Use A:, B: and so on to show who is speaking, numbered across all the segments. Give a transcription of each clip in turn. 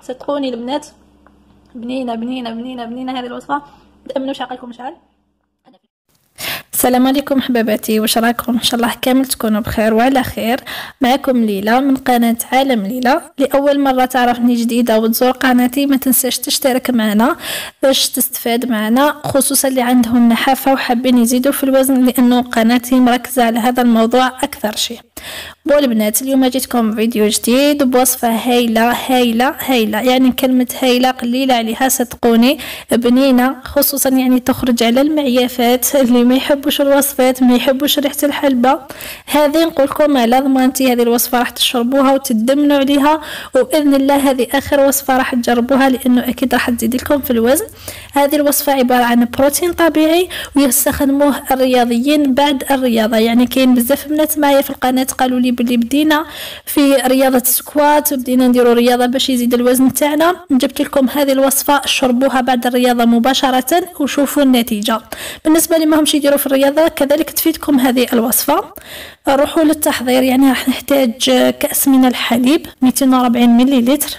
A: صدقوني البنات بنينه بنينه بنينه بنينه هذه الوصفه. تامنوا عقلكم مشعل. السلام عليكم حباباتي، واش راكم؟ ان شاء الله كامل تكونوا بخير وعلى خير. معكم ليلى من قناه عالم ليلى. لاول مره تعرفني جديده وتزور قناتي ما تنساش تشترك معنا باش تستفاد معنا، خصوصا اللي عندهم نحافه وحابين يزيدوا في الوزن، لانه قناتي مركزه على هذا الموضوع اكثر شيء. البنات اليوم جيتكم فيديو جديد بوصفه هايله هايله هايله، يعني كلمه هايله قليله عليها صدقوني، بنينه، خصوصا يعني تخرج على المعيافات اللي ما يحبوش الوصفات، ما يحبوش ريحه الحلبه. هذه نقولكم على ضمانتي هذه الوصفه راح تشربوها وتدمنوا عليها، وباذن الله هذه اخر وصفه راح تجربوها، لانه اكيد راح تزيد لكم في الوزن. هذه الوصفه عباره عن بروتين طبيعي ويستخدموه الرياضيين بعد الرياضه. يعني كاين بزاف بنات معايا في القناه قالوا لي باللي بدينا في رياضه السكوات وبدينا نديروا رياضه باش يزيد الوزن تاعنا، جبت لكم هذه الوصفه شربوها بعد الرياضه مباشره وشوفوا النتيجه. بالنسبه اللي ما همش يديروا في الرياضه كذلك تفيدكم هذه الوصفه. نروحوا للتحضير. يعني راح نحتاج كاس من الحليب 240 مليلتر،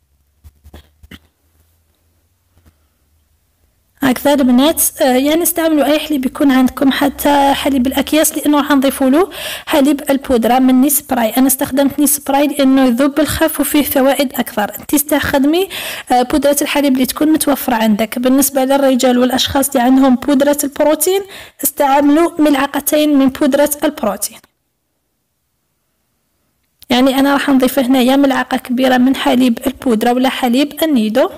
A: هكذا البنات. يعني استعملوا اي حليب يكون عندكم، حتى حليب الاكياس، لانه راح نضيفوا له حليب البودره من نسبراي. انا استخدمت نسبراي لانه يذوب بالخف وفيه فوائد اكثر. انت استخدمي بودره الحليب اللي تكون متوفره عندك. بالنسبه للرجال والاشخاص اللي عندهم بودره البروتين استعملوا ملعقتين من بودره البروتين. يعني انا راح نضيف هنايا ملعقه كبيره من حليب البودره ولا حليب النيدو.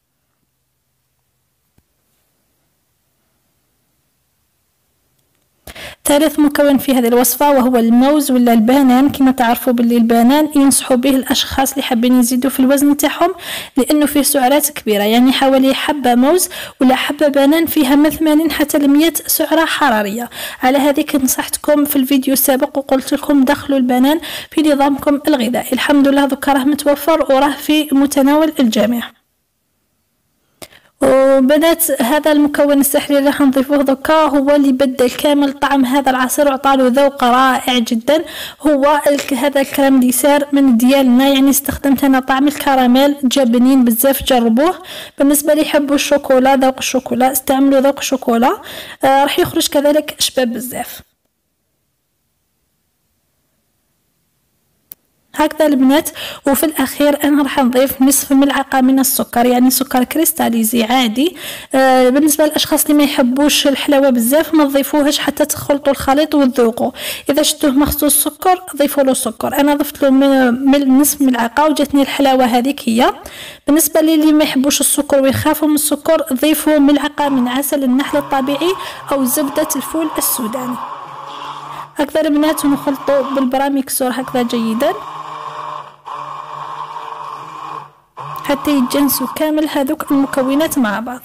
A: ثالث مكون في هذه الوصفة وهو الموز ولا البنان. كما تعرفوا باللي البنان ينصحوا به الأشخاص اللي حابين يزيدوا في الوزن تاعهم، لأنه فيه سعرات كبيرة. يعني حوالي حبة موز ولا حبة بنان فيها من 80 حتى ل 100 سعرة حرارية. على هذيك نصحتكم في الفيديو السابق وقلت لكم دخلوا البنان في نظامكم الغذائي. الحمد لله ذكا راه متوفر وراه في متناول الجميع. وبنات هذا المكون السحري اللي راح نضيفوه دوكا هو اللي بدل كامل طعم هذا العصير وعطاله ذوق رائع جدا. هو هذا الكريم ديسير من ديالنا، يعني استخدمت انا طعم الكراميل، جابنين بزاف، جربوه. بالنسبه اللي يحبوا الشوكولا، ذوق الشوكولا، استعملوا ذوق الشوكولا، راح يخرج كذلك شباب بزاف. هكذا البنات. وفي الاخير انا راح نضيف نصف ملعقه من السكر، يعني سكر كريستاليزي عادي. بالنسبه للاشخاص اللي ما يحبوش الحلاوه بزاف ما تضيفوهاش حتى تخلطوا الخليط وتذوقوا. اذا شفتوه مخصوص سكر ضيفوا له سكر. انا ضفت له من نصف ملعقه وجاتني الحلاوه هذيك هي. بالنسبه للي ما يحبوش السكر ويخافوا من السكر ضيفوا ملعقه من عسل النحل الطبيعي او زبده الفول السوداني. هكذا البنات نخلطوا بالبراميكسور هكذا جيدا حتى يتجانسوا كامل هذوك المكونات مع بعض.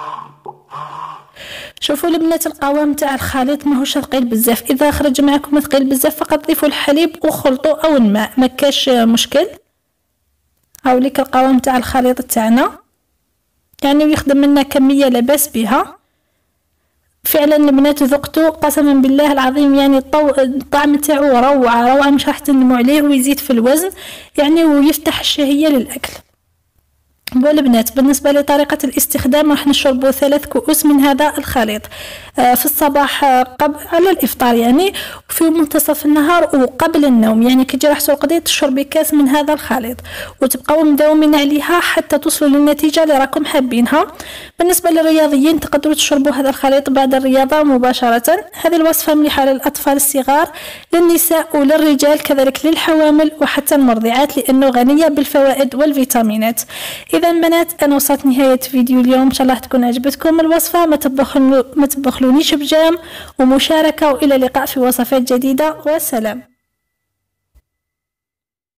A: شوفوا البنات القوام تاع الخليط ماهوش ثقيل بزاف. اذا خرج معكم ثقيل بزاف فقط ضيفوا الحليب وخلطوا او الماء، ما كاش مشكل. هاوليك القوام تاع الخليط تاعنا، يعني يخدم لنا كميه لاباس بها. فعلا البنات ذقتوا قسما بالله العظيم، يعني الطعم تاعو روعه روعه، مش راح تندموا عليه، ويزيد في الوزن يعني ويفتح الشهيه للاكل. والبنات بالنسبه لطريقه الاستخدام راح نشربوا 3 كؤوس من هذا الخليط في الصباح قبل على الافطار، يعني في منتصف النهار وقبل النوم. يعني كي تجي راح ترقدي تشربي كاس من هذا الخليط وتبقاو مداومين عليها حتى توصلوا للنتيجه اللي راكم حابينها. بالنسبه للرياضيين تقدروا تشربوا هذا الخليط بعد الرياضه مباشره. هذه الوصفه مليحه للاطفال الصغار، للنساء وللرجال، كذلك للحوامل وحتى المرضعات، لانه غنيه بالفوائد والفيتامينات. اذا بنات انا وصلت نهايه فيديو اليوم، ان شاء الله تكون عجبتكم الوصفه. ما تبخلونيش بجام ومشاركه، والى اللقاء في وصفات جديده، والسلام.